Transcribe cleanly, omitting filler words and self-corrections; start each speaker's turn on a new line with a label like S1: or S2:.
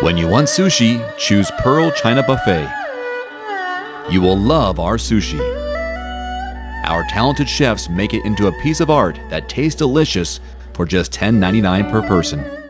S1: When you want sushi, choose Pearl China Buffet. You will love our sushi. Our talented chefs make it into a piece of art that tastes delicious for just $10.99 per person.